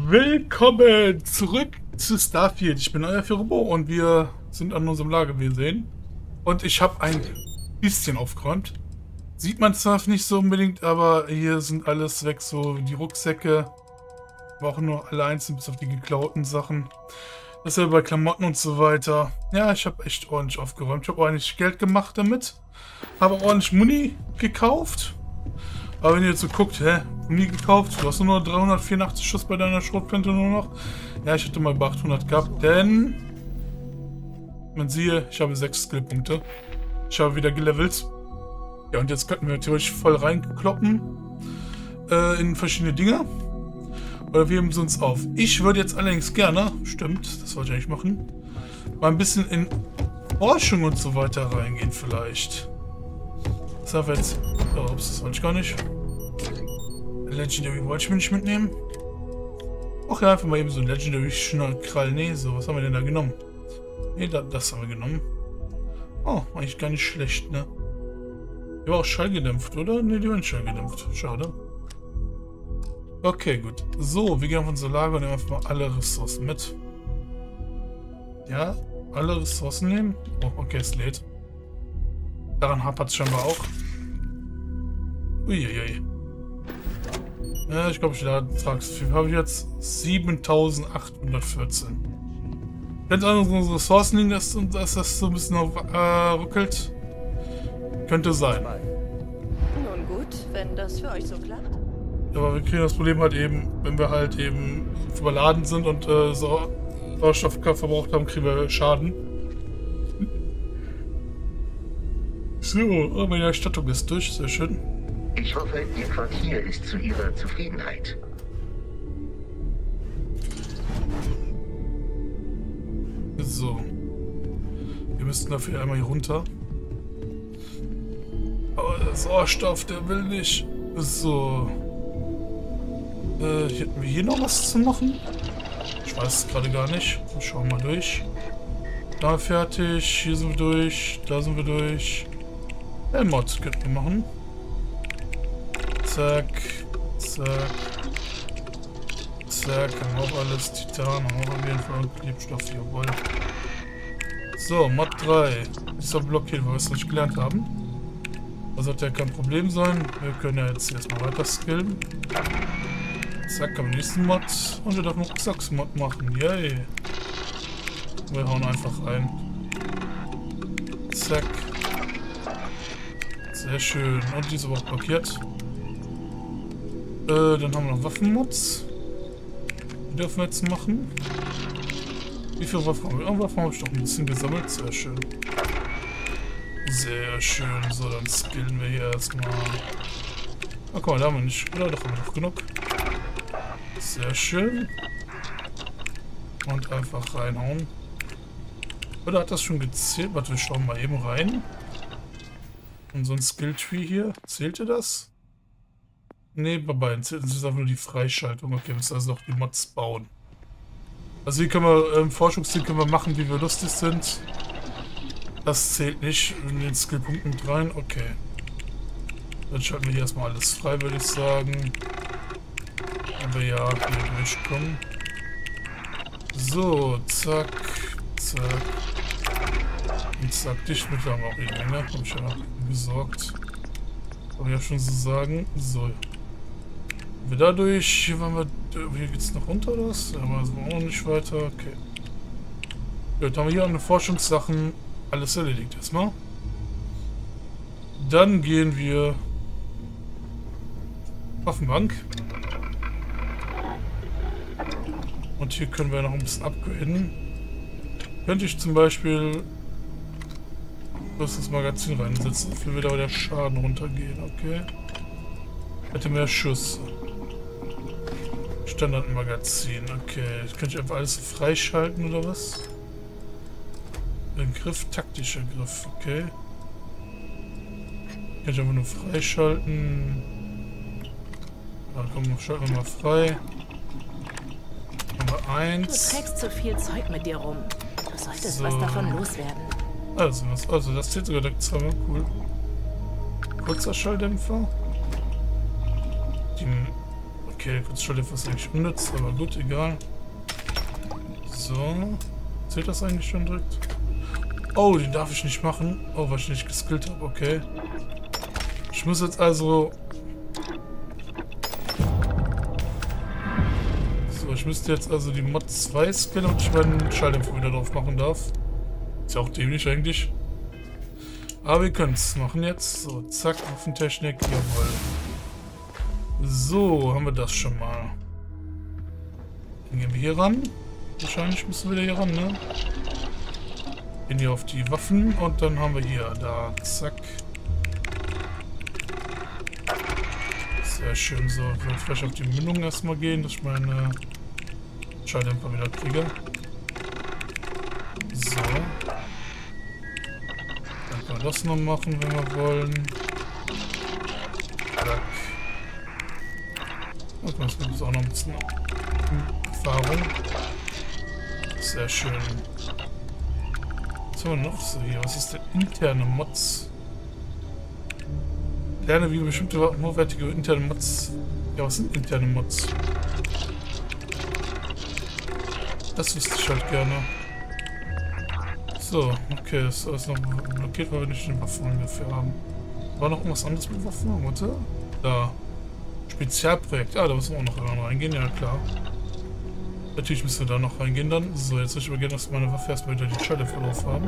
Willkommen zurück zu Starfield. Ich bin euer Firbo und wir sind an unserem Lager, wie ihr sehen. Und ich habe ein bisschen aufgeräumt. Sieht man zwar nicht so unbedingt, aber hier sind alles weg, so die Rucksäcke. Aber auch nur alle einzeln, bis auf die geklauten Sachen. Dasselbe bei Klamotten und so weiter. Ja, ich habe echt ordentlich aufgeräumt. Ich habe ordentlich Geld gemacht damit. Habe ordentlich Muni gekauft. Aber wenn ihr jetzt so guckt, Muni gekauft, du hast nur 384 Schuss bei deiner Schrotflinte nur noch. Ja, ich hätte mal bei 800 gehabt, denn man siehe, ich habe 6 Skillpunkte. Ich habe wieder gelevelt. Ja, und jetzt könnten wir natürlich voll reinkloppen in verschiedene Dinge. Oder wir heben sie uns auf. Ich würde jetzt allerdings gerne, stimmt, das wollte ich eigentlich machen, mal ein bisschen in Forschung und so weiter reingehen vielleicht. Das haben wir jetzt. Oh, ups, das wollte ich gar nicht. Legendary wollte ich mir nicht mitnehmen. Ach ja, einfach mal eben so ein Legendary Krall. Nee, so, was haben wir denn da genommen? Nee, das haben wir genommen. Oh, eigentlich gar nicht schlecht, ne? Die war auch schallgedämpft, oder? Ne, die war nicht schallgedämpft. Schade. Okay, gut. So, wir gehen auf unser Lager und nehmen einfach mal alle Ressourcen mit. Ja, alle Ressourcen nehmen. Oh, okay, es lädt. Daran hapert es scheinbar auch. Uiuiui. Ja, ich glaube, ich lade Tagsviel. Habe ich jetzt 7814. Könnte an unseren Ressourcen liegen, dass das so ein bisschen ruckelt. Könnte sein. Nun gut, wenn das für euch so klappt. Aber wir kriegen das Problem halt eben, wenn wir halt eben überladen sind und Sauerstoff verbraucht haben, kriegen wir Schaden. So, meine Erstattung ist durch, sehr schön. Ich hoffe, Ihr Quartier ist zu Ihrer Zufriedenheit. So. Wir müssten dafür einmal hier runter. Aber der Sauerstoff, der will nicht. So. Hätten wir hier noch was zu machen? Ich weiß es gerade gar nicht. Schauen wir mal durch. Da fertig, hier sind wir durch, da sind wir durch. Mod könnten wir machen. Zack, zack, zack, haben wir auch alles. Titan haben wir auf jeden Fall. Klebstoff, jawohl. So, Mod 3. Ist doch blockiert, weil wir es nicht gelernt haben. Das sollte ja kein Problem sein. Wir können ja jetzt erstmal weiter skillen. Zack, am nächsten Mod. Und wir dürfen noch Rucksacks-Mod machen. Yay. Wir hauen einfach rein. Zack. Sehr schön. Und die ist aber auch blockiert. Dann haben wir noch Waffenmods. Die dürfen wir jetzt machen. Wie viele Waffen haben wir? Oh, Waffen habe ich doch ein bisschen gesammelt. Sehr schön. Sehr schön. So, dann skillen wir hier erstmal. Ah, guck mal, da haben wir nicht. Oder doch haben wir noch genug. Sehr schön. Und einfach reinhauen. Oder hat das schon gezählt? Warte, wir schauen mal eben rein. Und so ein Skill-Tree hier. Zählte das? Ne, bei beiden zählt. Das ist einfach nur die Freischaltung. Okay, wir müssen also noch die Mods bauen. Also hier können wir im Forschungsteam können wir machen, wie wir lustig sind. Das zählt nicht in den Skillpunkten mit rein. Okay. Dann schalten wir hier erstmal alles frei, würde ich sagen. Wenn wir ja hier durchkommen. So, zack, zack. Und zack, dicht mit haben wir auch die Menge. Hab ich ja noch besorgt. Kann ich ja schon so sagen. So. Wir dadurch, hier waren wir. Hier geht's noch runter oder was? Aber sind wir auch nicht weiter. Okay. Gut, haben wir hier an den Forschungssachen alles erledigt erstmal. Dann gehen wir auf die Bank. Und hier können wir noch ein bisschen upgraden. Könnte ich zum Beispiel das Magazin reinsetzen, dafür wird aber der Schaden runtergehen, okay. Hätte mehr Schuss. Standardmagazin, okay. Das könnte ich einfach alles freischalten oder was? Ein Griff, taktischer Griff, okay. Kann ich einfach nur freischalten. Ja, komm, schalten wir mal frei. Nummer 1. Du trägst zu viel Zeug mit dir rum. Du solltest So. was davon loswerden. Also das zählt sogar direkt zweimal, cool. Kurzer Schalldämpfer. Die Okay, der Kurzschalldämpfer ist eigentlich unnütz, aber gut, egal. So. Zählt das eigentlich schon direkt? Oh, den darf ich nicht machen. Oh, weil ich nicht geskillt habe, okay. Ich muss jetzt also... So, ich müsste jetzt also die Mod 2 skillen, und ich meinen Schalldämpfer wieder drauf machen darf. Ist ja auch dämlich eigentlich. Aber wir können es machen jetzt. So, zack, Waffentechnik, jawohl. So, haben wir das schon mal. Dann gehen wir hier ran. Wahrscheinlich müssen wir wieder hier ran, ne? Gehen hier auf die Waffen und dann haben wir hier, da, zack. Sehr schön, so. Ich will vielleicht auf die Mündung erstmal gehen, dass ich meine Schalldämpfer wieder kriege. So. Dann können wir das noch machen, wenn wir wollen. Zack. Und das gibt es auch noch ein bisschen Erfahrung. Sehr schön. Was haben wir noch so hier? Was ist denn interne Mods? Lerne, wie bestimmte hochwertige interne Mods. Ja, was sind interne Mods? Das wüsste ich halt gerne. So, okay, das ist alles noch blockiert, weil wir nicht den Waffen ungefähr haben. War noch irgendwas anderes mit Waffen? Warte. Da. Spezialprojekt. Ah, da müssen wir auch noch reingehen, ja klar. Natürlich müssen wir da noch reingehen dann. So, jetzt würde ich übergehen, dass meine Waffe erstmal wieder die Schalldämpfer drauf haben.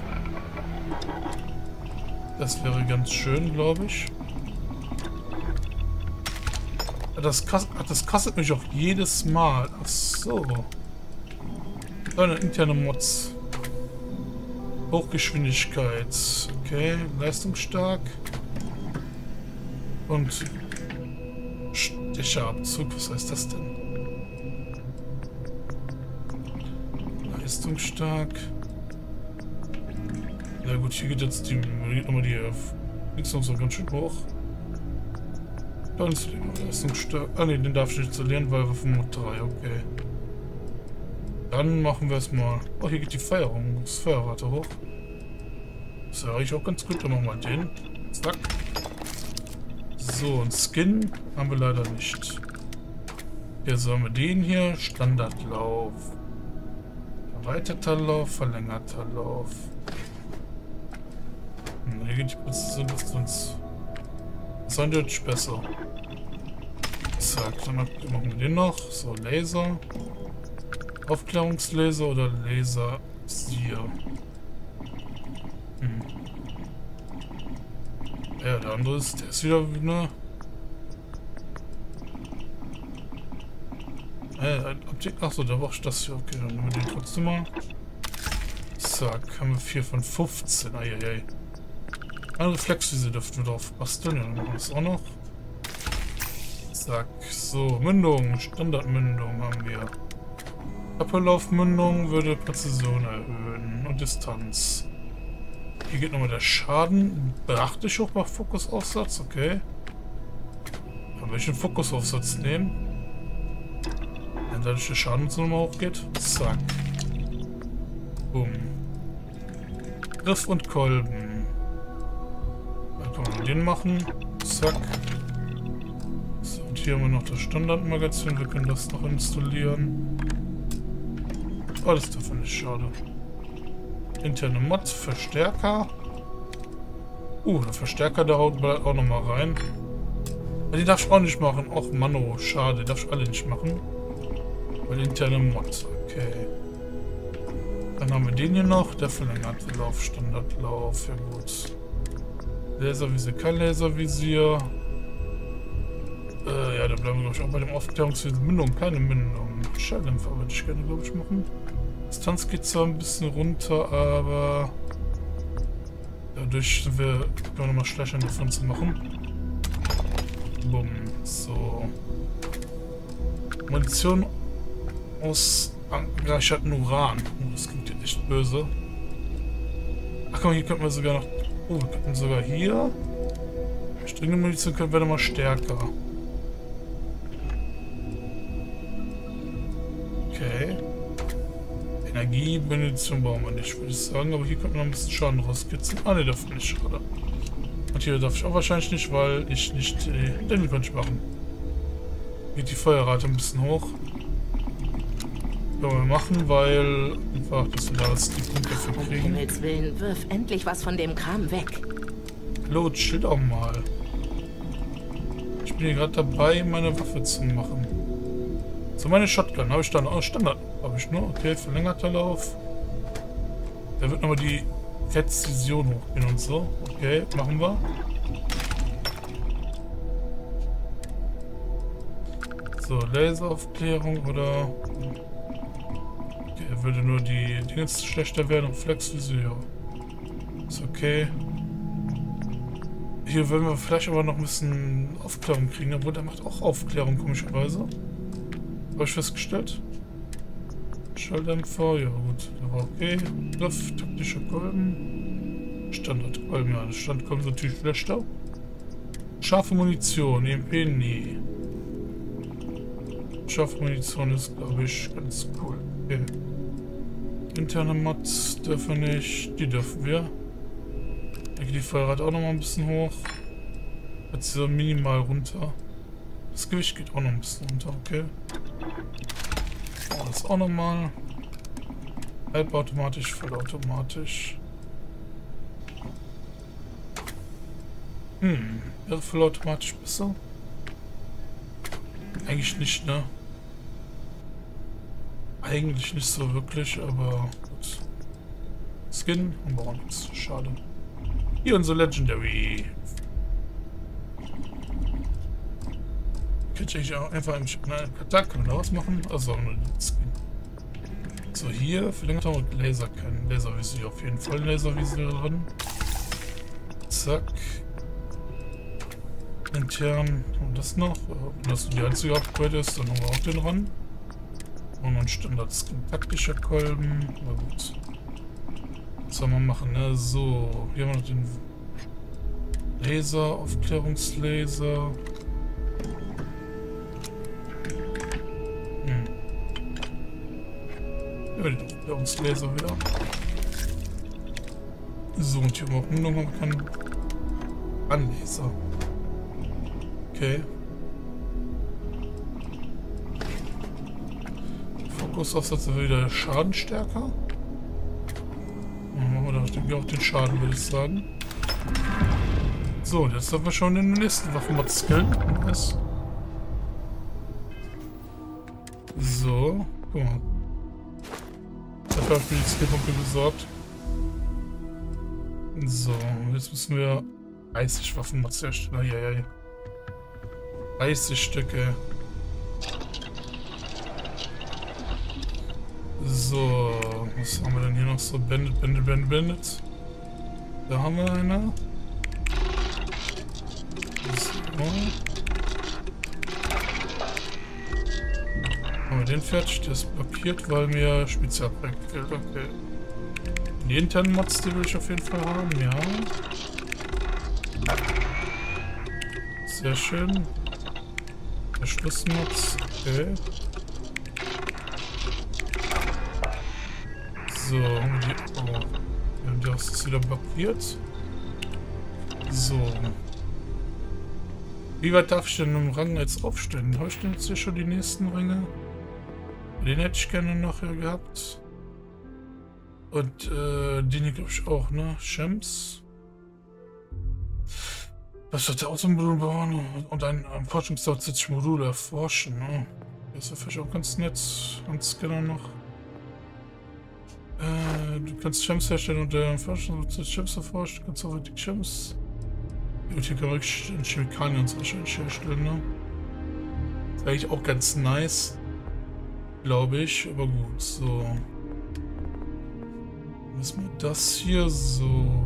Das wäre ganz schön, glaube ich. Das kostet mich auch jedes Mal. Ach so. Eine interne Mods. Hochgeschwindigkeit. Okay, leistungsstark. Und Stecherabzug. Was heißt das denn? Leistungsstark. Ja gut, hier geht jetzt die Leistung so ganz schön hoch. Ganz leistungsstark. Ah ne, den darf ich nicht installieren, weil Waffenmod 3, okay. Dann machen wir es mal. Oh, hier geht die Feuerung. Das Feuerrate hoch. Das ist ja eigentlich auch ganz gut. Dann machen wir den. Zack. So, und Skin haben wir leider nicht. Jetzt haben wir den hier. Standardlauf. Erweiterter Lauf, verlängerter Lauf. Hier geht die Präzision sonst eindeutig besser. Zack, dann machen wir den noch. So, Laser. Aufklärungslaser oder Laser-Sier. Ja, der andere ist, der ist wieder eine... Achso, da brauche ich das hier. Okay, dann nehmen wir den trotzdem mal. Zack, haben wir 4 von 15. Eieiei. Eine Reflexwiese dürften wir drauf basteln. Ja, dann machen wir das auch noch. Zack, so, Mündung, Standardmündung haben wir. Ablaufmündung würde Präzision erhöhen und Distanz. Hier geht nochmal der Schaden. Beachte ich auch mal Fokusaufsatz, okay. Kann ich den Fokusaufsatz nehmen? Wenn dadurch der Schaden so nochmal hochgeht. Zack. Bumm. Griff und Kolben. Dann können wir den machen. Zack. So, und hier haben wir noch das Standardmagazin. Wir können das noch installieren. Oh, das ist davon nicht schade. Interne Mod, Verstärker. Der Verstärker, der haut auch nochmal rein. Die darf ich auch nicht machen. Och, Mann, schade. Die darf ich alle nicht machen. Weil interne Mod, okay. Dann haben wir den hier noch. Der verlängerte Lauf, Standardlauf. Ja gut. Laservisier, kein Laservisier. Ja, da bleiben wir, glaube ich, auch bei dem Aufklärungswesen. Mündung, keine Mündung. Schalldämpfer würde ich gerne, glaube ich, machen. Distanz geht zwar ein bisschen runter, aber dadurch sind wir, können wir nochmal schlechter davon zu machen. Bumm, so. Munition aus angereicherten Uran. Das klingt ja echt böse. Ach komm, hier könnten wir sogar noch... wir könnten sogar hier... Strenge Munition können wir nochmal stärker. Okay. Energiemunition brauchen wir nicht, würde ich sagen. Aber hier könnte man noch ein bisschen Schaden rauskitzeln. Ah ne, darf nicht, schade. Und hier darf ich auch wahrscheinlich nicht, weil ich nicht den kann ich machen. Geht die Feuerrate ein bisschen hoch. Können wir machen, weil einfach, dass wir da jetzt die Punkte dafür Um kriegen. Himmels Willen, wirf endlich was von dem Kram weg. Hallo, chill doch mal. Ich bin hier gerade dabei, meine Waffe zu machen. So, meine Shotgun habe ich dann auch Standard. Habe ich nur. Okay, verlängerter Lauf. Da wird nochmal die Präzision hochgehen und so. Okay, machen wir. So, Laseraufklärung oder... Okay, würde nur die Dinge schlechter werden und Flexvisier. Ist okay. Hier würden wir vielleicht aber noch ein bisschen Aufklärung kriegen, obwohl der macht auch Aufklärung, komischerweise. Habe ich festgestellt. Schalldämpfer, ja gut, der war okay. Griff, taktische Kolben. Standardkolben, ja, das Standkolben ist natürlich schlechter. Scharfe Munition, EMP, nee. Scharfe Munition ist, glaube ich, ganz cool. Okay. Interne Mods dürfen wir nicht, die dürfen wir. Da geht die Feuerrate auch noch mal ein bisschen hoch. Jetzt so minimal runter. Das Gewicht geht auch noch ein bisschen runter, okay. Oh, das auch nochmal. Halbautomatisch, vollautomatisch. Wäre vollautomatisch besser? Eigentlich nicht, ne? Eigentlich nicht so wirklich, aber gut. Skin haben wir auch nichts. Schade. Hier unser Legendary. Könnte ich auch einfach einen Attack oder was machen? Also nur den Skin. So, hier verlängert und Laser können. Laservisier auf jeden Fall. Laservisier drin. Zack. Intern. Und das noch. Wenn das die einzige Upgrade ist, dann haben wir auch den ran. Und ein Standard-Skin. Taktischer Kolben. Na gut. Was soll man machen, ne? So. Hier haben wir noch den Laser, Aufklärungslaser. Ja, den Aufklärungslaser wieder. So, und hier haben wir auch nur noch keinen Anlaser. Okay. Fokusaufsatz wieder Schaden stärker. Dann machen wir da auch den Schaden, würde ich sagen. So, jetzt haben wir schon den nächsten Waffenmod skillen. Nice. So, guck mal. Dafür habe ich mir die Skillpunkte besorgt. So, jetzt müssen wir 30 Waffenmods herstellen. Ja. 30 Stücke. So, was haben wir denn hier noch so? Bandit. Da haben wir eine. So. Haben wir den fertig? Der ist blockiert, weil mir Spezialprojekt fehlt. Okay. Die internen Mods, die will ich auf jeden Fall haben, ja. Sehr schön. Der Schlussmods, okay. So, haben wir die. Oh. Wir haben das wieder blockiert. So. Wie weit darf ich denn im Rang jetzt aufstellen? Habe ich denn jetzt hier schon die nächsten Ränge? Den hätte ich gerne nachher gehabt. Und den hier glaube ich auch, ne? Shems. Was hat der Außenmodul bauen? Und ein Forschungsdauer 70 Module erforschen, ne? Das ist vielleicht auch ganz nett. Und Scanner noch. Du kannst Shems herstellen und der Forschung Shems erforschen. Du kannst auch die Shems. Und hier kann man Chemikalien und so wahrscheinlich herstellen, ne? Das ist eigentlich auch ganz nice. Glaube ich, aber gut, so. Was mit das hier so?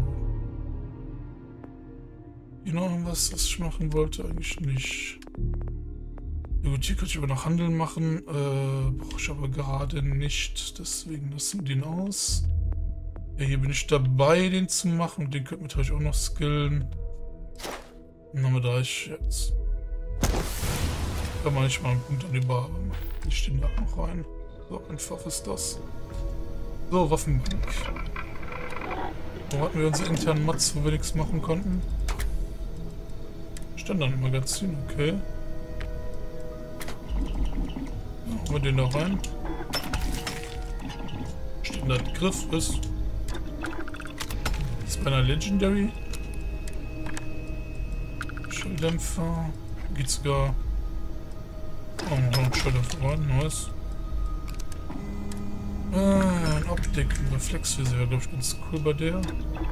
Hier noch was ich machen wollte? Eigentlich nicht. Ja gut, hier könnte ich aber noch Handel machen. Brauche ich aber gerade nicht. Deswegen lassen wir den aus. Ja, hier bin ich dabei, den zu machen. Den könnte man natürlich auch noch skillen. Dann haben wir 30 jetzt. Kann man nicht mal einen Punkt an die Bar machen. Die stehen da noch rein. So einfach ist das. So, Waffenbank. Wo hatten wir unsere internen Mods, wo wir nichts machen konnten? Standardmagazin, okay. Packen wir den da rein. Standard Griff ist. Ist bei einer Legendary. Schalldämpfer. Geht sogar. Oh, noch ein Schalldämpfer rein. Nice. Ein Optik, ein Reflexvisier, glaube ich, ganz cool bei der.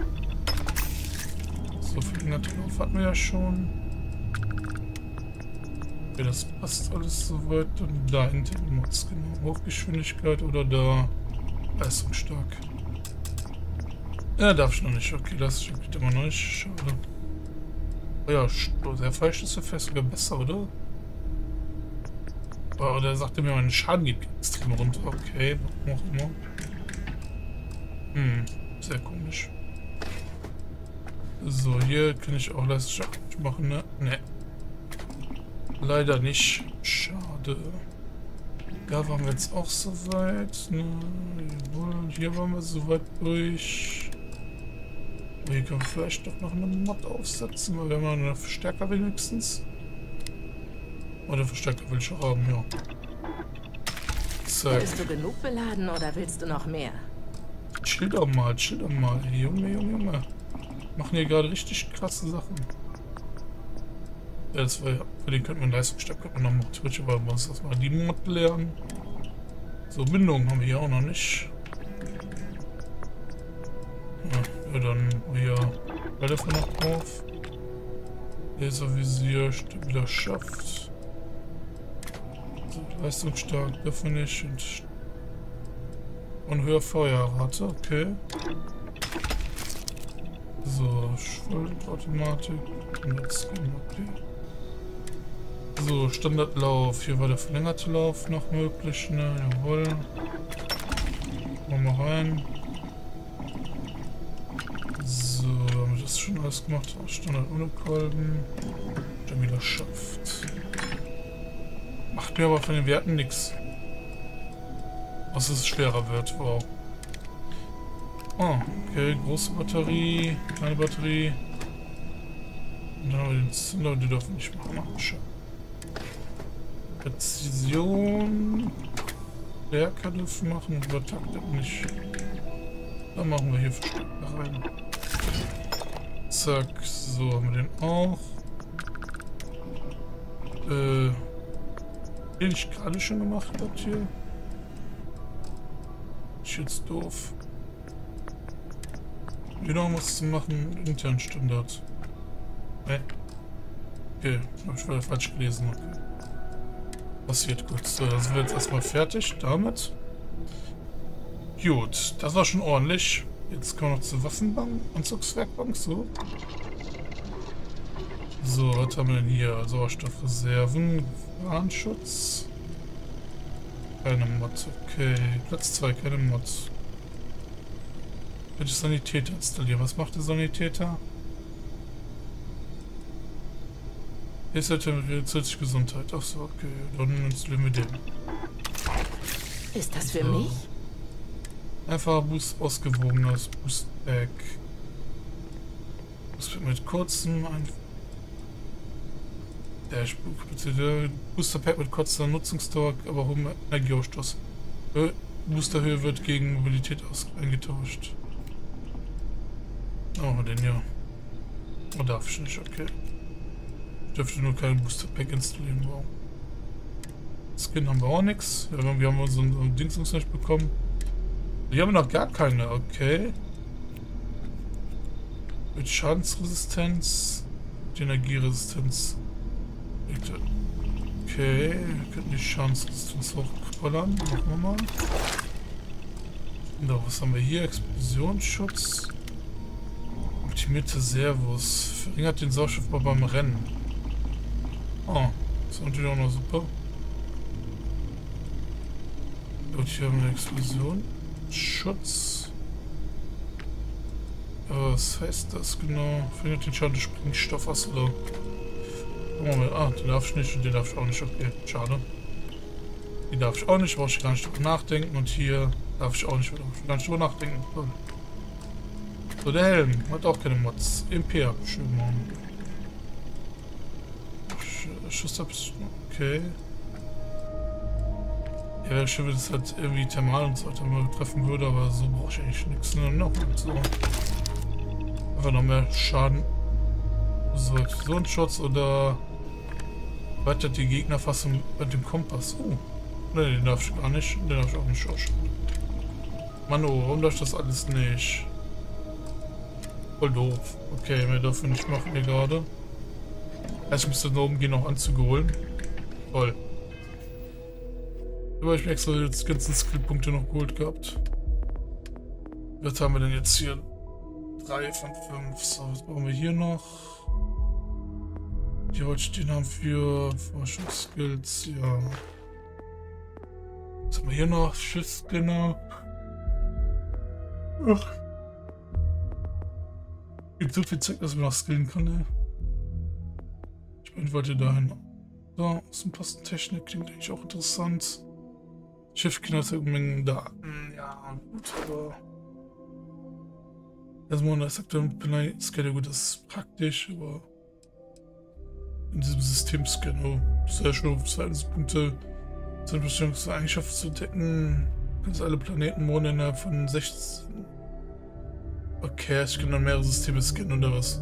So verlängerte Lauf hatten wir ja schon. Okay, das passt alles soweit. Und da hinten Mods, genau. Hochgeschwindigkeit oder da leistungsstark. Ja, darf ich noch nicht. Okay, das geht immer noch nicht. Schade. Oh ja, der Freistoßeffekt ist sogar besser, oder? Oh, der sagte mir, mein Schaden geht extrem runter. Okay, warum auch immer. Sehr komisch. So, hier kann ich auch leistungsstark machen, ne? Ne. Leider nicht. Schade. Da waren wir jetzt auch soweit. Ne, jawohl. Hier waren wir soweit durch. Hier können wir vielleicht doch noch eine Mod aufsetzen, weil wir haben ja einen Verstärker wenigstens. Oder Verstärker will ich auch haben, ja. Zack. Bist du genug beladen oder willst du noch mehr? Chill doch mal, chill doch mal. Junge, Junge, Junge. Machen hier gerade richtig krasse Sachen. Ja, das war ja, für den könnten wir einen Leistungsstab noch machen. Theoretisch, aber wir uns erstmal die Mod lernen. So, Bindung haben wir hier auch noch nicht. Ja, dann hier Telefon noch drauf. Laservisier, Stabilerschaft. So, leistungsstark dürfen wir nicht. Und höher Feuerrate, okay. So, Schwundautomatik. Okay. So, Standardlauf. Hier war der verlängerte Lauf noch möglich, ne? Jawohl. Machen wir rein. So, haben wir das schon alles gemacht? Standard ohne Kolben. Stabilerschaft. Macht mir aber von den Werten nichts. Was es schwerer wird, wow. Oh, okay, große Batterie, kleine Batterie. Und dann haben wir den Zünder, die dürfen nicht machen. Präzision. Stärker dürfen machen und übertaktet nicht. Dann machen wir hier Verstärker rein. Zack, so haben wir den auch. Den ich gerade schon gemacht habe hier. Ist jetzt doof. Genau, was zu machen, internen Standard. Okay, habe ich wieder falsch gelesen. Okay. Passiert gut. So, dann sind wir jetzt erstmal fertig damit. Gut, das war schon ordentlich. Jetzt kommen wir noch zur Waffenbank, Anzugswerkbank, so. So, was haben wir denn hier? Sauerstoffreserven, Warnschutz. Keine Mod, okay. Platz 2, keine Mod. Bitte Sanitäter installieren. Was macht der Sanitäter? Ist halt zusätzliche Gesundheit. Achso, okay. Dann installieren wir den. Ist das für mich? Einfach Boost ausgewogenes Boost Pack. Boost mit kurzem Booster Pack mit kurzer Nutzungsdauer, aber hohem Energieausstoß. Boosterhöhe wird gegen Mobilität eingetauscht. Oh, den ja. Oh, darf ich nicht, okay. Ich dürfte nur keinen Booster Pack installieren, wow. Skin haben wir auch nichts. Ja, wir haben so ein Dings nicht bekommen. Die haben noch gar keine, okay. Mit Schadensresistenz, mit Energieresistenz. Okay, wir könnten die Schadensresistenz hochballern. Machen wir mal. So, was haben wir hier? Explosionsschutz. Optimierte Servos. Verringert den Sauerstoffbau beim Rennen. Oh, das ist natürlich auch noch super. Gut, hier haben wir eine Explosion. Schutz. Was heißt das genau? Verringert den Schaden des Sprengstoffs. Ah, den darf ich nicht und den darf ich auch nicht. Okay, schade. Die darf ich auch nicht, brauche ich gar nicht drüber nachdenken. Und hier darf ich auch nicht, brauche ich gar nicht drüber nachdenken. So, der Helm hat auch keine Mods. Imper, schön machen. Schussabs. Okay. Ja, wäre schön, wenn es halt irgendwie thermal und so weiter mal treffen würde, aber so brauche ich eigentlich nichts. Ne? Noch so. Einfach noch mehr Schaden. So, so ein Schutz oder weiter die Gegnerfassung mit dem Kompass. Oh. Ne, den darf ich gar nicht. Den darf ich auch nicht ausschauen. Mann, oh, warum darf ich das alles nicht? Voll doof. Okay, mehr dürfen wir nicht machen hier gerade. Also ich müsste da oben gehen, noch Anzüge holen. Toll. Aber ich mir extra jetzt die ganzen Skillpunkte noch geholt gehabt. Was haben wir denn jetzt hier? 3 von 5. So, was brauchen wir hier noch? Die heute stehen haben für Forschungsskills, ja. Was haben wir hier noch? Schiffsscanner. Ach. Gibt so viel Zeug, dass wir noch skillen können, ey. Ich bin wollte dahin. So, Außenpostentechnik klingt eigentlich auch interessant. Schiffscanner hat Mengen Daten. Ja, gut, aber. Erstmal das aktuelle Scanner, gut, das ist praktisch, aber. In diesem Systemscanner, oh, sehr schön auf Verhaltenspunkte, seine Bestimmungseigenschaft zu decken. Kannst alle Planeten Monde innerhalb von 16. Okay, ich kann dann mehrere Systeme scannen oder was?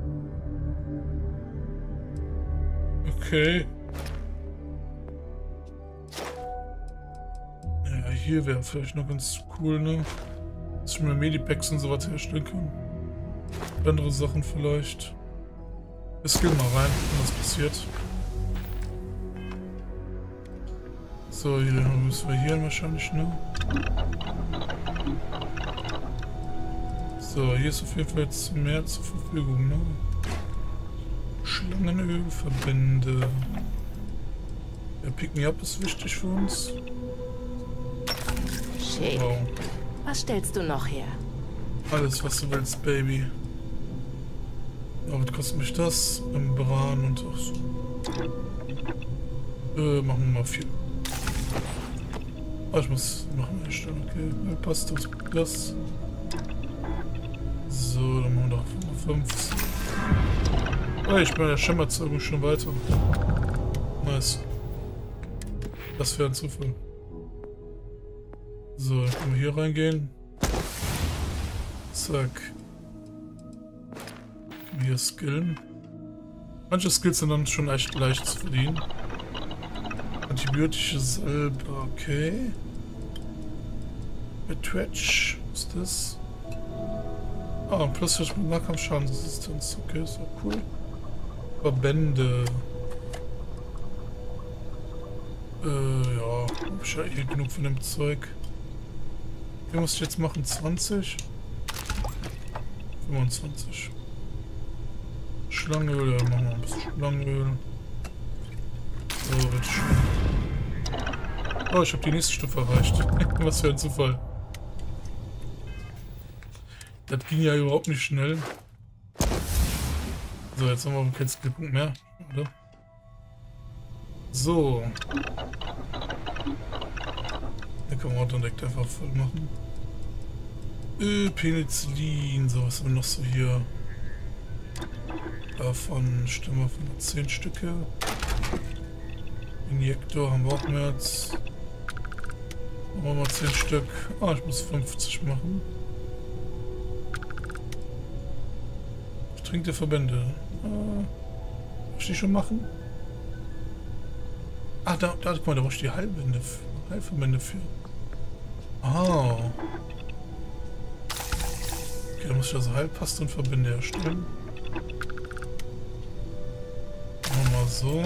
Okay. Ja, hier wäre vielleicht noch ganz cool, ne? Dass ich mir Medipacks und so was herstellen kann. Andere Sachen vielleicht. Wir skillen mal rein, was passiert. So, hier müssen wir hier wahrscheinlich, ne? So, hier ist auf jeden Fall jetzt mehr zur Verfügung, ne? Schlangenölverbände. Der Pick-me-up ist wichtig für uns. Schick. Wow. Was stellst du noch her? Alles, was du willst, Baby. Aber was kostet mich das? Membran und auch so. Machen wir mal 4. Ah, ich muss noch mehr erstellen, okay. Ja, passt das. So, dann machen wir doch 5. Oh, ich bin bei der Schimmerzeugung schon weiter. Nice. Das wäre ein Zufall. So, dann können wir hier reingehen. Zack. Hier skillen. Manche Skills sind dann schon echt leicht zu verdienen. Antibiotische Salbe, okay. Betwatch, was ist das? Ah, plus mit Nahkampfschadensresistenz, okay, ist auch cool. Verbände. Ja, hab ich ja eh genug von dem Zeug. Wie muss ich jetzt machen? 20? 25. Schlangenöl, ja, machen wir ein bisschen Schlangenöl. So, wird schön. Oh, ich habe die nächste Stufe erreicht. Was für ein Zufall. Das ging ja überhaupt nicht schnell. So, jetzt haben wir keinen Skillpunkt mehr, oder? So. Da kann man auch direkt einfach voll machen. Penicillin, so, was haben wir noch so hier? Davon stimmen wir von 10 Stücke. Injektor haben wir auch mehr als. Machen wir mal 10 Stück. Ah, ich muss 50 machen. Vertrinkte Verbände. Muss ich die schon machen? Ah, da, guck mal, da brauche ich die Heilverbände für. Ah. Okay, da muss ich also Heilpaste und Verbände erstellen. Machen wir mal so.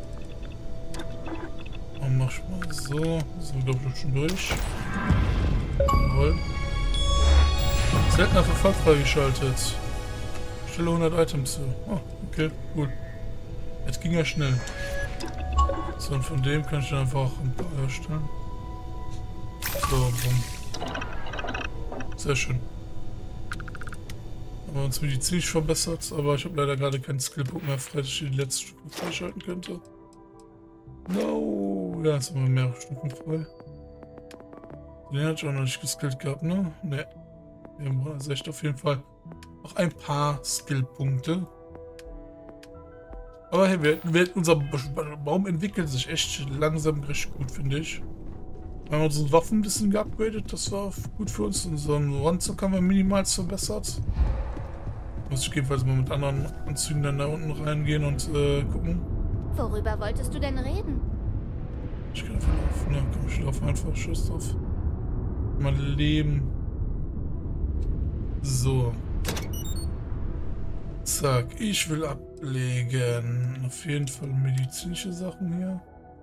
Dann mach ich mal so. So, glaube ich, schon durch. Jawohl. Seltener Verfall freigeschaltet. Stelle 100 Items zu. Oh, okay, cool. Jetzt ging ja schnell. So, und von dem kann ich dann einfach ein paar herstellen. So, bumm. Sehr schön. Haben wir uns medizinisch verbessert, aber ich habe leider gerade keinen Skillpunkt mehr frei, dass ich die letzte Stufe freischalten könnte. No! Ja, jetzt haben wir mehrere Stufen frei. Den hatte ich auch noch nicht geskillt gehabt, ne? Ne. Wir haben also echt auf jeden Fall noch ein paar Skillpunkte. Aber hey, unser Baum entwickelt sich echt langsam recht gut, finde ich. Wir haben unsere Waffen ein bisschen geupgradet, das war gut für uns. Unseren Rucksack haben wir minimal verbessert. Muss ich jedenfalls mal mit anderen Anzügen dann da unten reingehen und gucken. Worüber wolltest du denn reden? Ich kann einfach laufen, ne? Komm, ich laufe einfach, Schuss drauf. Mein Leben. So. Zack, ich will ablegen. Auf jeden Fall medizinische Sachen hier.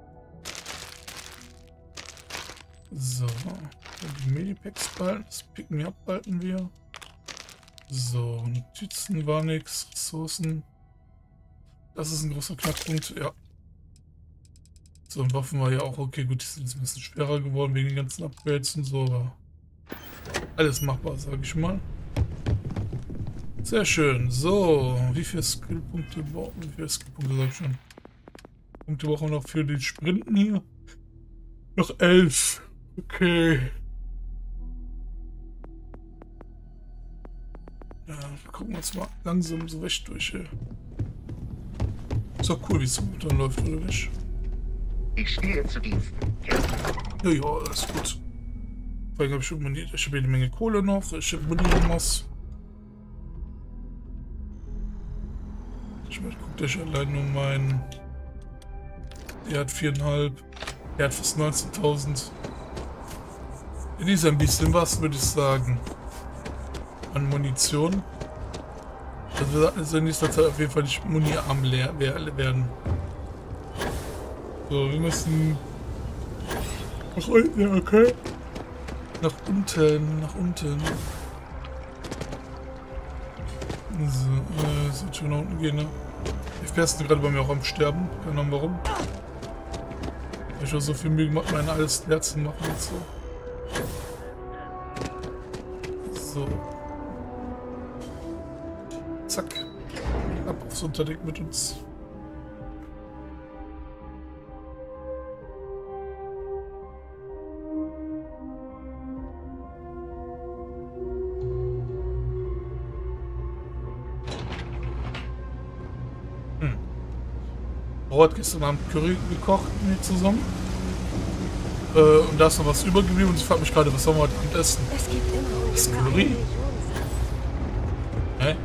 So. Die Medipacks behalten, das Picken wir ab, behalten wir. So, Notizen war nix, Ressourcen. Das ist ein großer Knackpunkt, ja. So, und Waffen war ja auch okay. Gut, die sind jetzt ein bisschen schwerer geworden wegen den ganzen Upgrades und so, aber alles machbar, sage ich mal. Sehr schön. So, wie viele Skillpunkte brauchen wir? Wie viele Skillpunkte sag ich schon? Punkte brauchen wir noch für den Sprinten hier? Noch 11. Okay. Ja, wir gucken uns mal langsam so weg durch hier. Ist doch cool, wie es gut dann läuft, oder nicht? Ich stehe zu Diensten. Ja, ja, alles gut. Vor allem habe ich moniert. Ich habe jede Menge Kohle noch. Ich habe monieren was. Ich meine, guckt euch allein nur meinen. Der hat 4,5. Der hat fast 19.000. Die ist ein bisschen was, würde ich sagen. An Munition. Also in nächster Zeit auf jeden Fall nicht muniarm werden. So, wir müssen nach unten, okay? Nach unten. So, sollte schon nach unten gehen, ne? Die FPS sind gerade bei mir auch am Sterben. Keine Ahnung warum. Ich habe so viel Mühe gemacht, meine alles leer zu machen und so. So. Zack. Ab aufs Unterdeck mit uns. Hat gestern Abend Curry gekocht mit mir zusammen. Und da ist noch was übergeblieben und ich frage mich gerade, was sollen wir heute Abend essen? Es gibt immer Das Curry? Hä?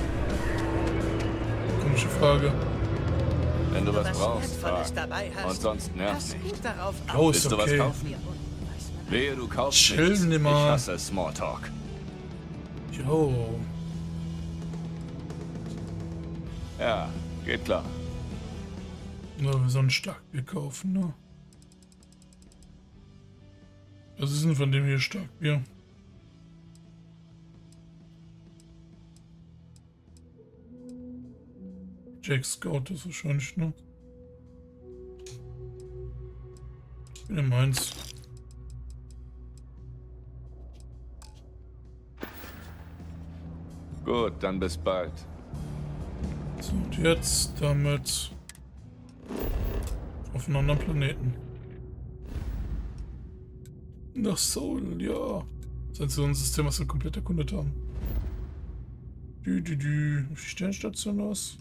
Komische Frage. Wenn du was was brauchst, Wertvolles frag. dabei hast. Und sonst nerv Pass nicht. gut darauf auf. Oh, ist Willst du was okay. kaufen? Wehe, du kaufst Chill nichts. nimm Ich mal. hasse Smalltalk. Jo. Ja, geht klar. Na, wir sollen Starkbier kaufen, ne? Was ist denn von dem hier Starkbier? Jack Scout ist wahrscheinlich, ne? Ich bin im 1. Gut, dann bis bald. So, und jetzt damit auf einen anderen Planeten. Nach Soul, ja. Das ist so ein System, was wir komplett erkundet haben. Auf die Sternstation aus.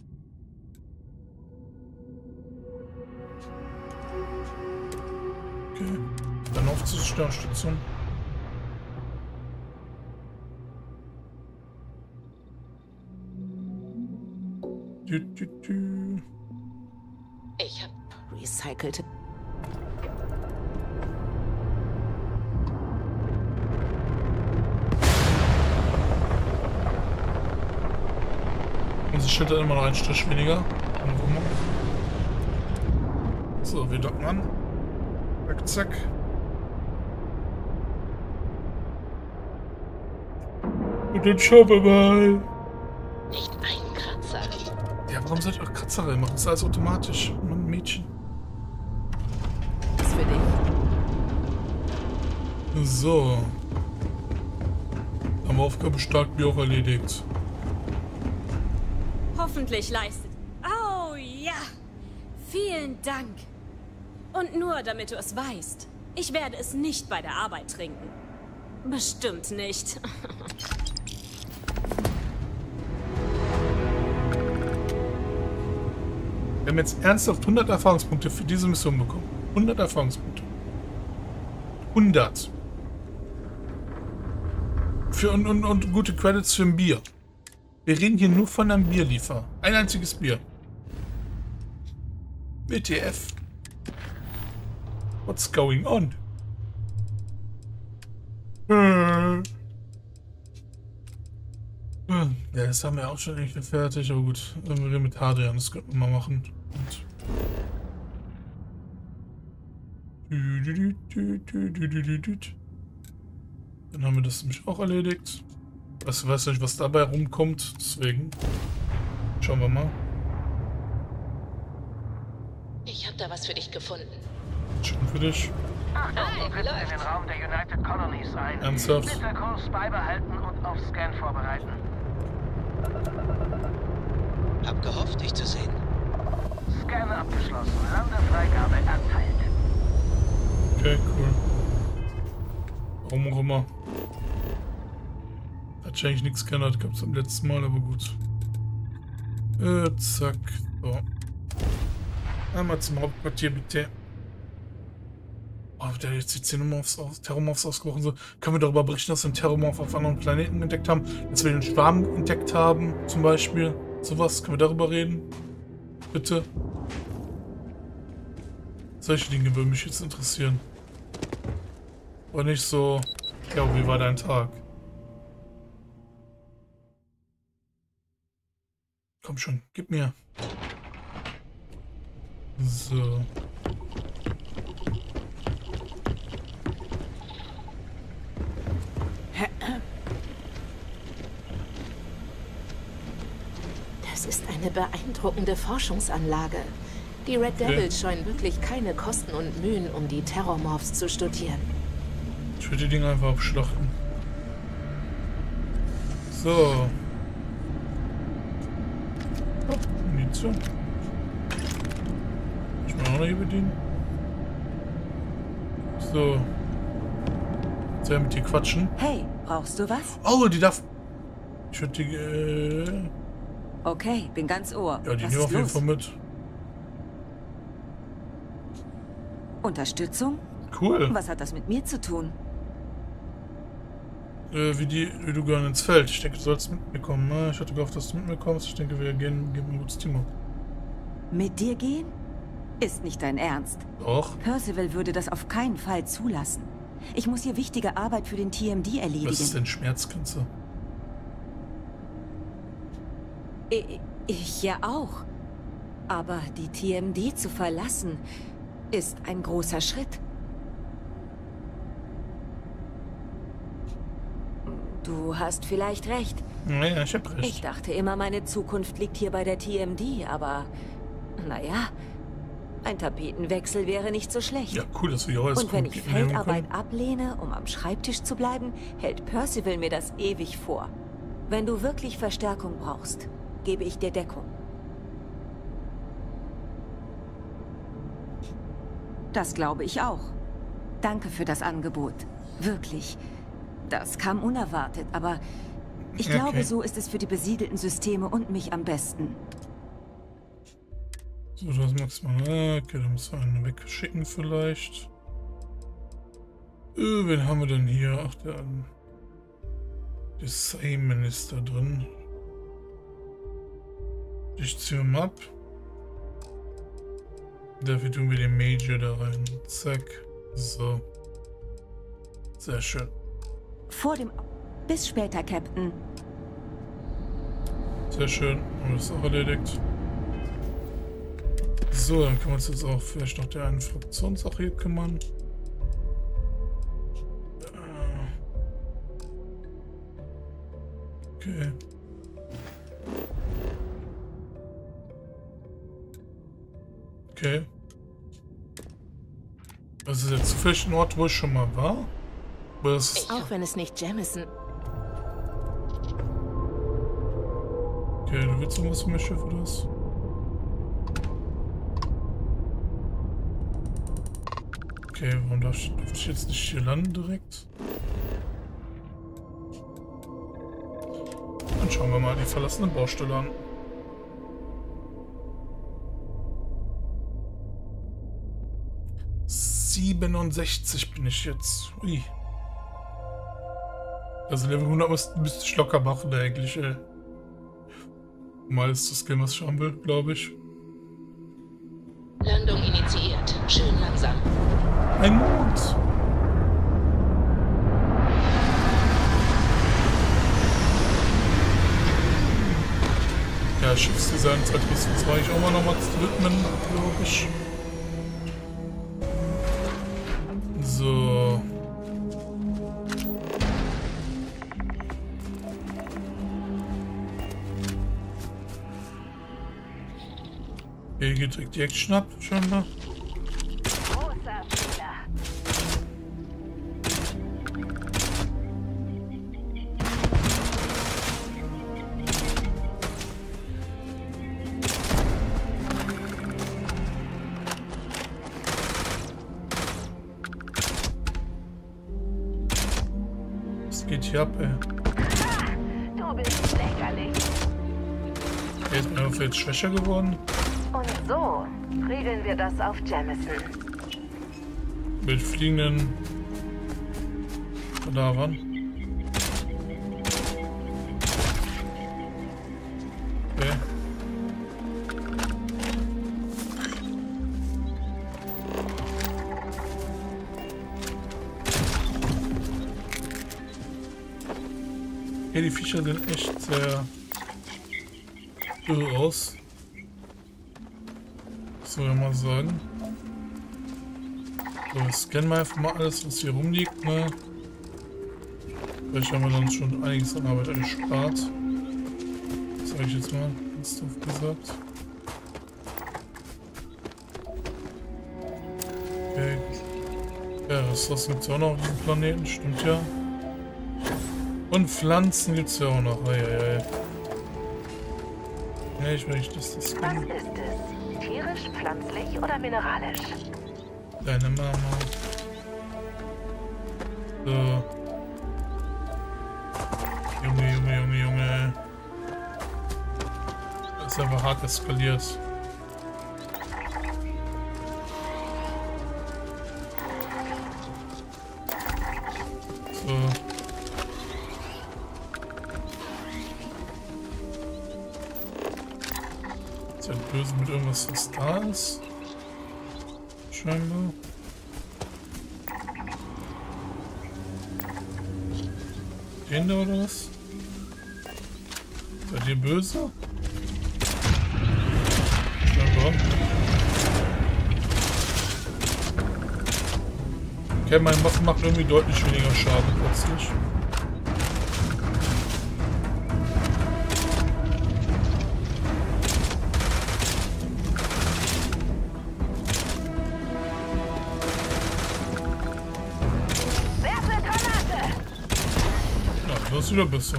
Okay. Dann auf zur Sternstation. Ich hab recycelte. Unser Schild hat immer noch einen Strich weniger. So, wir docken an. Zack, zack. Und dann schauen wir mal. Nicht ein Kratzer. Ja, warum soll ich auch Kratzer reinmachen? Das ist alles automatisch. Mann, Mädchen. Ist für dich. So. Haben wir Aufgabe Starkbier auch erledigt. Hoffentlich leistet. Oh ja! Vielen Dank. Und nur damit du es weißt, ich werde es nicht bei der Arbeit trinken. Bestimmt nicht. Wir haben jetzt ernsthaft 100 Erfahrungspunkte für diese Mission bekommen. 100 Erfahrungspunkte. 100. Und gute Credits für ein Bier. Wir reden hier nur von einem Bierliefer. Ein einziges Bier. WTF. What's going on? Ja, das haben wir auch schon irgendwie fertig, aber gut. Wir reden mit Hadrian, das könnten wir mal machen. Dann haben wir das nämlich auch erledigt. Ich weiß nicht, was dabei rumkommt, deswegen schauen wir mal. Ich habe da was für dich gefunden. Schon für dich. Achtung, du trittst in den Raum der United Colonies ein. Ernsthaft? Bitte Kurs beibehalten und auf Scan vorbereiten. Hab gehofft, dich zu sehen. Scan abgeschlossen. Landefreigabe erteilt. Okay, cool. Warum auch immer. Hat sich eigentlich nichts geändert, gab es beim letzten Mal, aber gut. Zack. So. Einmal zum Hauptquartier, bitte. Oh, der hat jetzt die Terrormorphs ausgebrochen. So. Können wir darüber berichten, dass wir einen Terrormorph auf anderen Planeten entdeckt haben? Dass wir den Schwarm entdeckt haben, zum Beispiel. Sowas. Können wir darüber reden? Bitte. Solche Dinge würden mich jetzt interessieren. Aber nicht so, ja, wie war dein Tag? Komm schon, gib mir. So. Das ist eine beeindruckende Forschungsanlage. Die Red Devils scheuen wirklich keine Kosten und Mühen, um die Terrormorphs zu studieren. Ich würde die Dinger einfach abschlachten. So. Oh, Munition. Ich will auch noch hier bedienen. So. Soll ich mit dir quatschen? Hey, brauchst du was? Oh, die darf... Ich würde die... Okay, bin ganz Ohr. Ja, die Was nehmen ist auf jeden los? Fall mit. Unterstützung? Cool. Was hat das mit mir zu tun? Wie du gehören ins Feld. Ich denke, du sollst mit mir kommen. Ne? Ich hatte gehofft, dass du mit mir kommst. Ich denke, wir geben ein gutes Team ab. Mit dir gehen? Ist nicht dein Ernst. Doch. Percival würde das auf keinen Fall zulassen. Ich muss hier wichtige Arbeit für den TMD erledigen. Was ist denn Schmerzgrenze? Ich ja auch. Aber die TMD zu verlassen, ist ein großer Schritt. Du hast vielleicht recht. Naja, ich hab recht. Ich dachte immer, meine Zukunft liegt hier bei der TMD, aber naja, ein Tapetenwechsel wäre nicht so schlecht. Ja, cool, dass wir hier alles Und wenn ich Kompeten nehmen Feldarbeit können. ablehne, um am Schreibtisch zu bleiben, hält Percival mir das ewig vor. Wenn du wirklich Verstärkung brauchst, gebe ich dir Deckung. Das glaube ich auch. Danke für das Angebot. Wirklich. Das kam unerwartet, aber ich glaube, so ist es für die besiedelten Systeme und mich am besten. So, das maximal. Okay, dann müssen wir einen wegschicken vielleicht. Wen haben wir denn hier? Ach, der Design ist da drin. Ich ziehe mal ab. Dafür tun wir den Major da rein. Zack. So. Sehr schön. Vor dem... Bis später, Captain. Sehr schön. Haben wir das auch erledigt. So, dann können wir uns jetzt auch vielleicht noch der einen Fraktionssache hier kümmern. Okay. Okay. Das ist jetzt zufällig ein Ort, wo ich schon mal war. Aber das ist Auch wenn es nicht Jamison... okay, du willst irgendwas von mir, Schiff, oder was? Okay, warum darf ich jetzt nicht hier landen direkt? Dann schauen wir mal die verlassene Baustelle an. 67 bin ich jetzt. Ui. Also Level 100 müsste ich locker machen eigentlich, ey. Mal ist das Game was ich haben will, glaube ich. Landung initiiert. Schön langsam. Ein Mond. Ja, Schiffsdesign 2002 ich auch mal nochmal zu widmen, glaube ich. So. Hier geht direkt die Action ab, scheinbar. Großer Fehler. Was geht hier ab, ey? Du bist lächerlich. Er ist mir einfach jetzt schwächer geworden. Und so regeln wir das auf Jamison. Mit fliegenden Kadavern. Okay. Okay, die Viecher sehen echt sehr irre aus. Soll ich mal sagen. So, wir scannen mal einfach mal alles, was hier rumliegt, ne? Vielleicht haben wir dann schon einiges an Arbeit erspart. Das sage ich jetzt mal, ganz doof gesagt. Okay. Ja, Ressourcen gibt es ja auch noch auf diesem Planeten, stimmt ja. Und Pflanzen gibt es ja auch noch. Eieiei. Ja, ich will nicht, dass das Was ist es? Tierisch, pflanzlich oder mineralisch? Deine Mama. So. Junge. Das ist einfach hart eskaliert. So. Ist halt böse mit irgendwas, was da ist. Scheinbar. Den da oder was? Seid ihr böse? Scheinbar. Okay, meine Waffe macht irgendwie deutlich weniger Schaden plötzlich. Was wieder bist du?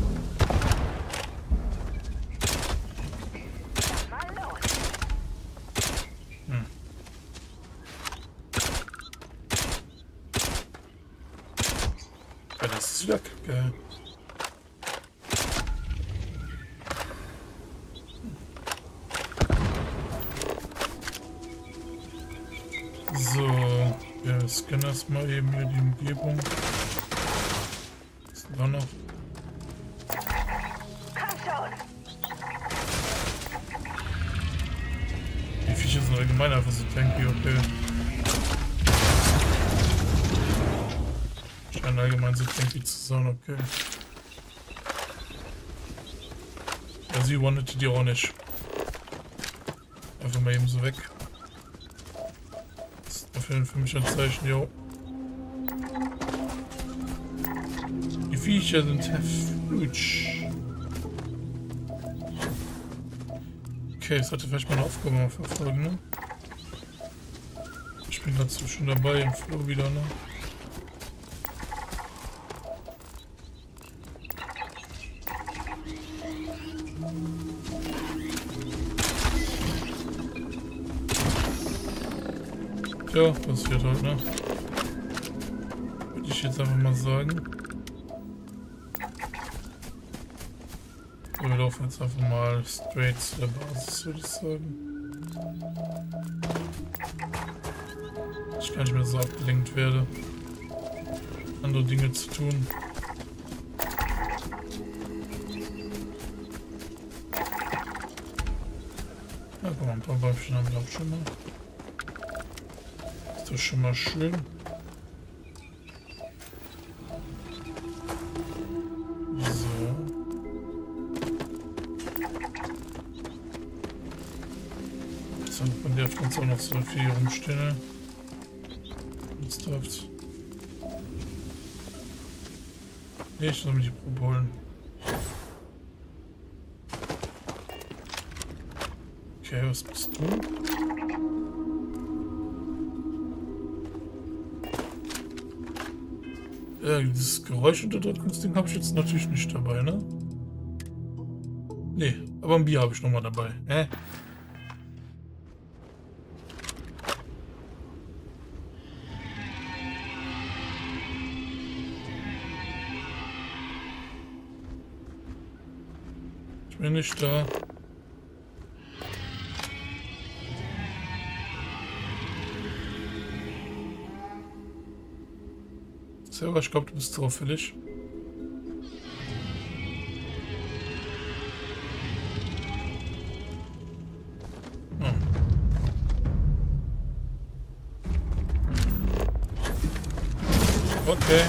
Ja, das ist wieder geil. So, wir scannen erstmal eben hier die Umgebung. Was ist da noch? Die Viecher sind allgemein einfach so tanky, okay. Scheinen allgemein so tanky zu sein, okay. Ja, sie wanted die auch nicht. Einfach mal eben so weg. Das ist dafür für mich ein Zeichen, jo. Die Viecher sind huge. Okay, das hatte vielleicht mal eine Aufgabe mal verfolgen, ne? Ich bin dazu schon dabei im Flow wieder, ne? Tja, passiert halt, ne? Würde ich jetzt einfach mal sagen. Wir laufen jetzt einfach mal straight zu der Basis, würde ich sagen. Ich gar nicht mehr so abgelenkt werde, andere Dinge zu tun. Ja, guck mal, ein paar Weibchen haben wir auch schon mal. Ist das schon mal schön. Man darf uns auch noch so viel hier rumstehen. Ernsthaft. Nee, ich soll mir die Probe holen. Okay, was bist du? Dieses Geräuschunterdrückungsding habe ich jetzt natürlich nicht dabei, ne? Nee, aber ein Bier habe ich nochmal dabei. Ich bin nicht da. Selber, ich glaube, du bist auffällig. Oh. Okay.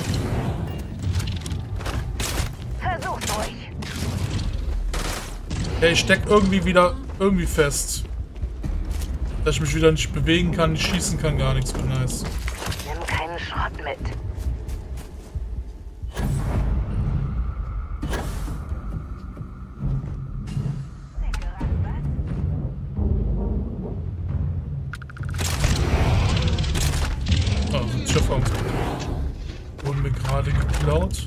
Versucht euch. Hey, ich steck irgendwie fest. Dass ich mich wieder nicht bewegen kann, nicht schießen kann, gar nichts mehr nice. Nimm keinen Schrott mit. Also, Schiffer wurden mir gerade geklaut.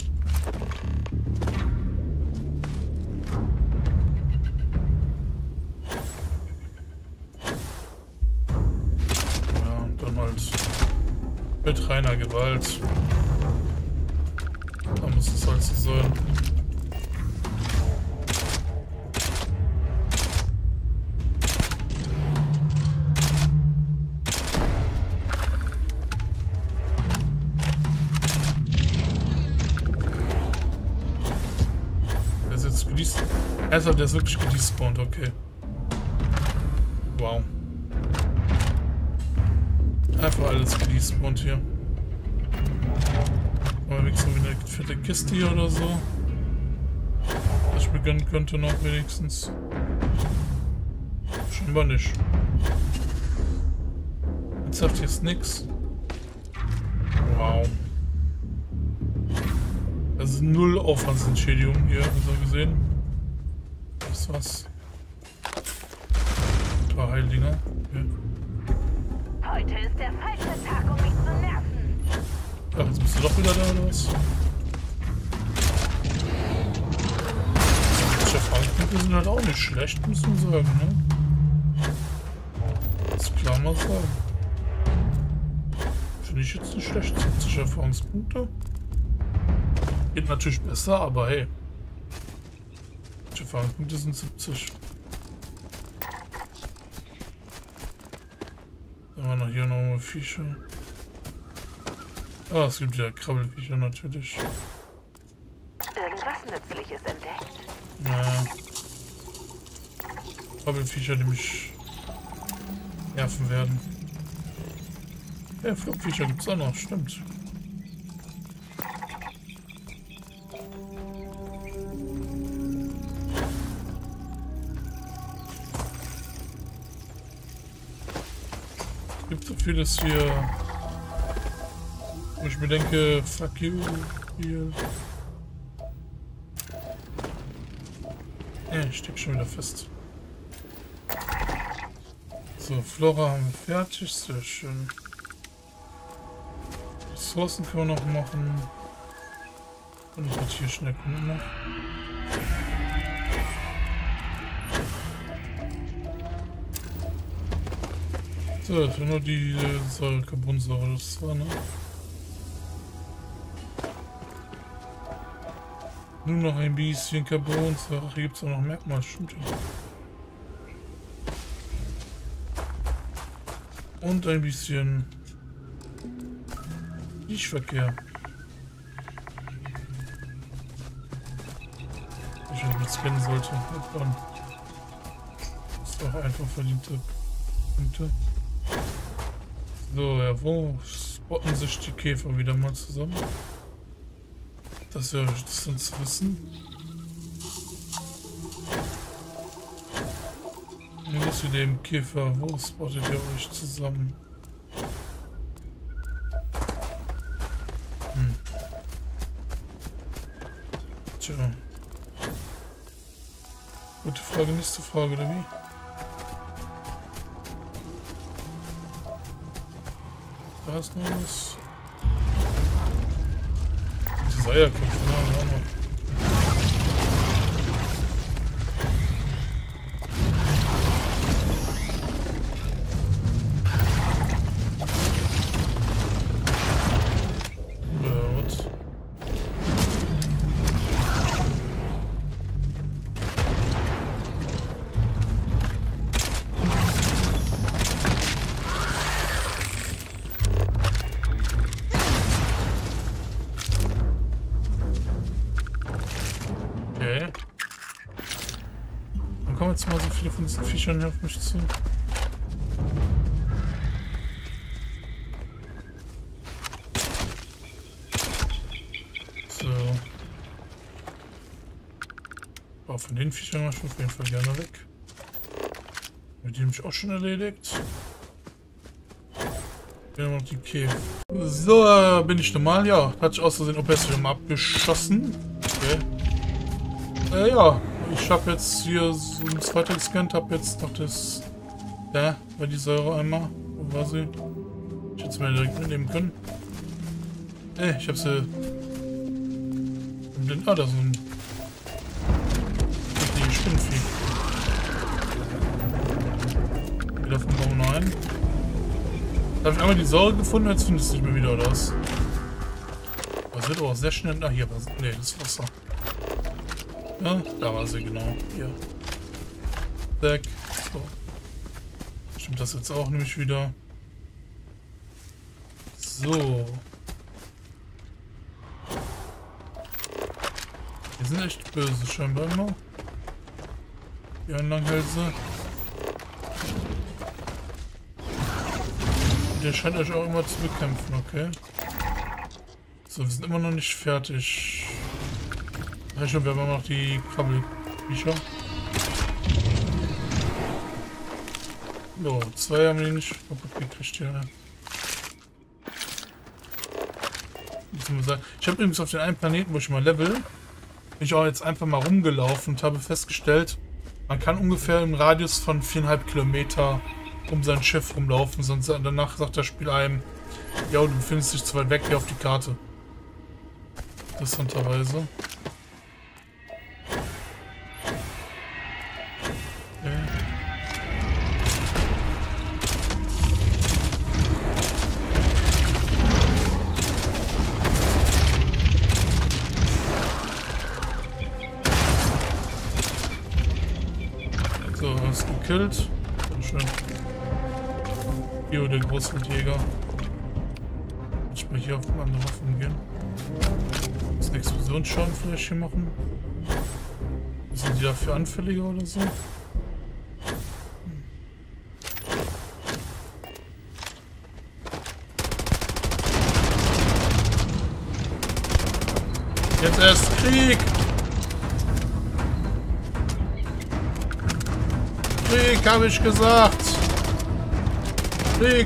Mit reiner Gewalt. Da muss es halt so sein. Der ist jetzt gedespawnt. Also der ist wirklich gedespawnt, okay. Wow. Einfach alles gedespawnt hier. Aber wenigstens wieder eine fette Kiste hier oder so. Was ich mir gönnen könnte noch wenigstens. Scheinbar nicht. Jetzt hat jetzt nix. Wow. Also 0 Aufwandsentschädigung hier, so gesehen. Das war's. Ein paar Heiliger. Okay. Heute ist der falsche Tag, um mich zu nerven. Ach, jetzt bist du doch wieder da, oder was? Die Erfahrungspunkte sind halt auch nicht schlecht, muss man sagen, ne? Das ist klar mal sagen. Finde ich jetzt nicht schlecht. 70 Erfahrungspunkte. Geht natürlich besser, aber hey. Die Erfahrungspunkte sind 70. Dann haben wir noch hier nochmal Viecher. Ah, es gibt ja Krabbelviecher natürlich. Irgendwas Nützliches entdeckt? Ja. Krabbelviecher, die mich nerven werden. Ja, Flugviecher gibt es auch noch, stimmt. Es gibt so vieles hier, wo ich mir denke, fuck you, hier. Ja, ich steck schon wieder fest. So, Flora haben wir fertig, sehr schön. Ressourcen können wir noch machen. Und ich werde hier schnell gucken noch. So, das war nur die Carbonsäure, das war, ne? Nur noch ein bisschen Carbonsäure. Hier gibt es auch noch Merkmal, stimmt ja. Und ein bisschen Lichtverkehr. Ich jetzt kennen sollte. Das ist doch einfach verdiente Punkte. So, ja, wo spotten sich die Käfer wieder mal zusammen? Das wäre interessant zu wissen. Wie ist mit dem Käfer? Wo spottet ihr euch zusammen? Tja. Gute Frage, nächste Frage, oder wie? Da ist noch was. Die Seierköpfe, auch noch. Dann kommen jetzt mal so viele von diesen Viechern hier auf mich zu. So. Aber von den Viechern mache ich auf jeden Fall gerne weg. Mit dem ich auch schon erledigt. Wir haben noch die Käfer. So, bin ich normal? Ja, hatte ich aus Versehen OBS wieder mal abgeschossen. Okay. Ja, ich habe jetzt hier so ein zweites gescannt, habe jetzt noch das. Ja, war die Säure einmal. Wo war sie? Ich hätte es mir direkt mitnehmen können. Ich habe sie. Ah, da ist ein richtiges Spinnenvieh. Wieder vom Baum rein. Da habe ich einmal die Säure gefunden, jetzt findest du nicht mehr wieder, oder was? Das wird aber auch sehr schnell. Ah, hier war sie. Nee, das ist Wasser. Ja, da war sie, genau. Hier. Zack. So. Stimmt das jetzt auch nämlich wieder. So. Die sind echt böse, scheinbar immer. Die Einlanghälse. Der scheint euch auch immer zu bekämpfen, okay. So, wir sind immer noch nicht fertig. Ja, schon, wir haben noch die Krabbelviecher. So, 2 haben wir nicht kaputt gekriegt hier. Ich habe übrigens auf den einen Planeten, wo ich mal level, bin ich auch jetzt einfach mal rumgelaufen und habe festgestellt, man kann ungefähr im Radius von 4,5 Kilometer um sein Schiff rumlaufen, sonst danach sagt das Spiel einem, ja, du befindest dich zu weit weg, hier auf die Karte. Interessanterweise. Okay. So, hast du gekillt. Sehr schön. Hier, der Großwildjäger. Ich will hier auf andere Waffen gehen. Das eine Explosionsschaden vielleicht hier machen. Sind die dafür anfälliger oder so? Jetzt erst Krieg! Krieg, habe ich gesagt! Krieg!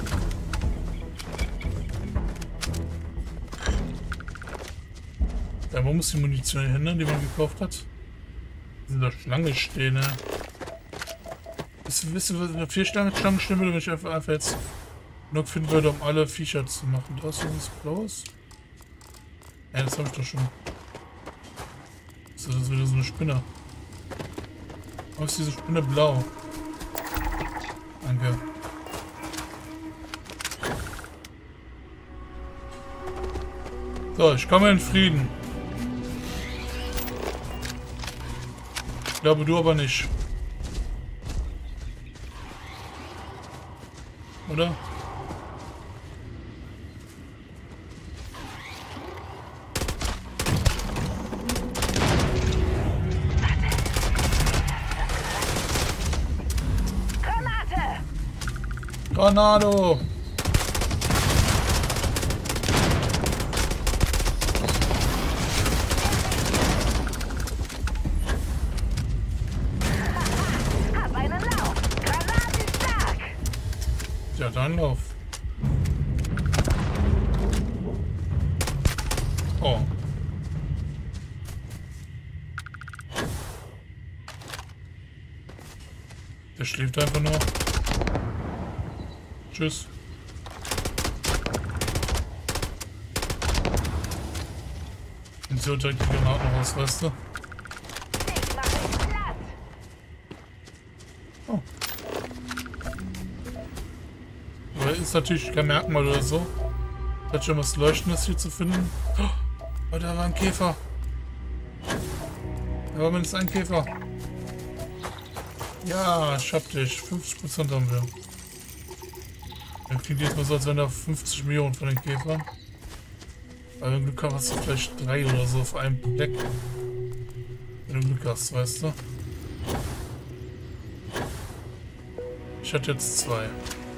Ja, wo muss die Munition hin, die man gekauft hat? In der Schlange stehen, ne? Wisst ihr, was in der 4 Schlange stehen würde, wenn ich einfach jetzt genug finden würde, um alle Viecher zu machen? Da ist was Blaues? Ja, das habe ich doch schon. Das ist wieder so eine Spinne. Warum ist diese Spinne blau? Danke. So, ich komme in Frieden. Ich glaube, du aber nicht. Oder? Tornado! Hab einen Lauf. Granatenstark. Ja, dann lauf. Oh. Der schläft einfach nur. Tschüss. Und so direkt die Granaten raus, weißt du? Ich mach dich platt. Oh. Aber ist natürlich kein Merkmal oder so. Hat schon was Leuchtendes hier zu finden. Oh, da war ein Käfer. Da war mindestens ein Käfer. Ja, ich hab dich. 50% haben wir. Dann klingt jetzt mal so, als wenn da 50 Millionen von den Käfern. Aber wenn du Glück hast, hast du vielleicht 3 oder so auf einem Fleck. Wenn du Glück hast, weißt du. Ich hatte jetzt 2.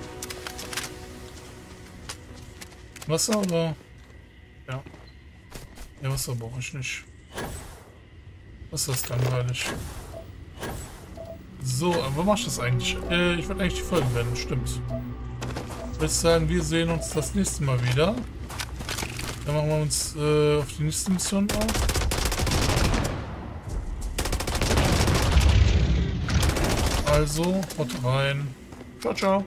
Wasser oder? Ja. Ja, Wasser brauche ich nicht. Wasser ist langweilig. So, aber wo machst du das eigentlich? Ich wollte eigentlich die Folge beenden, stimmt. Ich würde sagen, wir sehen uns das nächste Mal wieder. Dann machen wir uns auf die nächste Mission auf. Also, haut rein. Ciao, ciao.